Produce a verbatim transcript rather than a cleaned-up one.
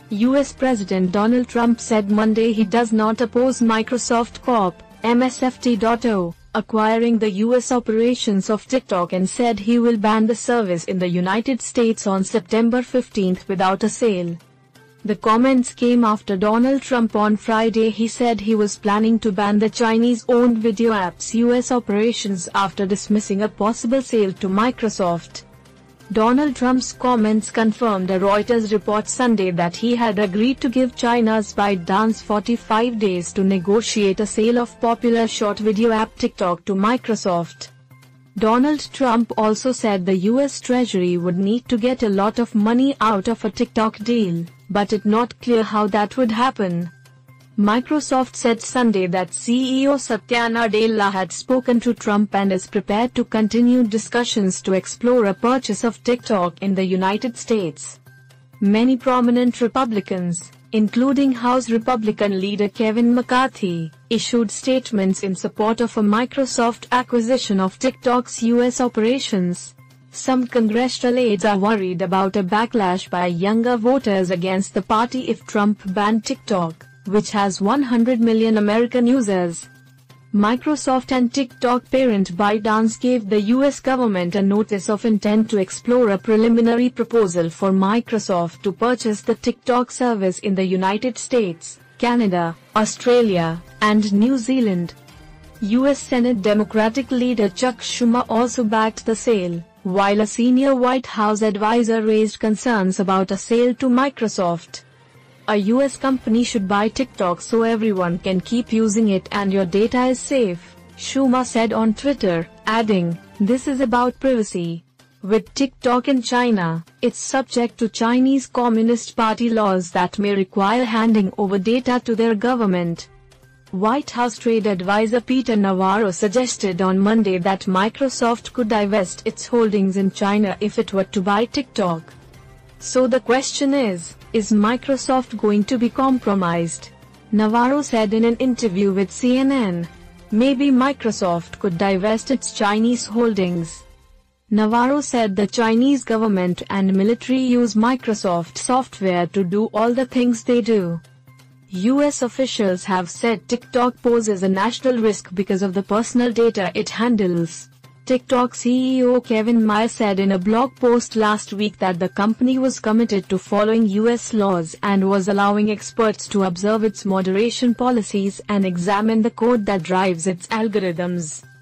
U S President Donald Trump said Monday he does not oppose Microsoft Corp, M S F T dot O, acquiring the U S operations of TikTok and said he will ban the service in the United States on September fifteenth without a sale. The comments came after Donald Trump on Friday he said he was planning to ban the Chinese-owned video app's U S operations after dismissing a possible sale to Microsoft. Donald Trump's comments confirmed a Reuters report Sunday that he had agreed to give China's ByteDance forty-five days to negotiate a sale of popular short video app TikTok to Microsoft. Donald Trump also said the U S Treasury would need to get a lot of money out of a TikTok deal, but it's not clear how that would happen. Microsoft said Sunday that C E O Satya Nadella had spoken to Trump and is prepared to continue discussions to explore a purchase of TikTok in the United States. Many prominent Republicans, including House Republican leader Kevin McCarthy, issued statements in support of a Microsoft acquisition of TikTok's U S operations. Some congressional aides are worried about a backlash by younger voters against the party if Trump banned TikTok, which has one hundred million American users. Microsoft and TikTok parent ByteDance gave the U S government a notice of intent to explore a preliminary proposal for Microsoft to purchase the TikTok service in the United States, Canada, Australia, and New Zealand. U S Senate Democratic leader Chuck Schumer also backed the sale, while a senior White House advisor raised concerns about a sale to Microsoft. A U S company should buy TikTok so everyone can keep using it and your data is safe, Schumer said on Twitter, adding, "This is about privacy. With TikTok in China, it's subject to Chinese Communist Party laws that may require handing over data to their government." White House trade advisor Peter Navarro suggested on Monday that Microsoft could divest its holdings in China if it were to buy TikTok. So the question is, is Microsoft going to be compromised? Navarro said in an interview with C N N. Maybe Microsoft could divest its Chinese holdings. Navarro said the Chinese government and military use Microsoft software to do all the things they do. U S officials have said TikTok poses a national risk because of the personal data it handles. TikTok C E O Kevin Mayer said in a blog post last week that the company was committed to following U S laws and was allowing experts to observe its moderation policies and examine the code that drives its algorithms.